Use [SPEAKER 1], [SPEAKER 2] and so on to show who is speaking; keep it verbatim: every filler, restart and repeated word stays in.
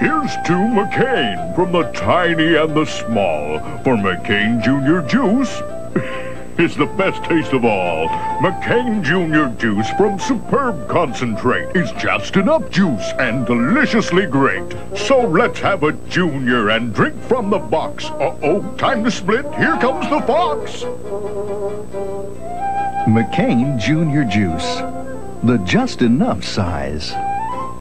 [SPEAKER 1] Here's to McCain from the tiny and the small. For McCain Junior Juice is the best taste of all. McCain Junior Juice from superb concentrate is just enough juice and deliciously great. So let's have a Junior and drink from the box. Uh-oh, time to split. Here comes the fox.
[SPEAKER 2] McCain Junior Juice, the just enough size.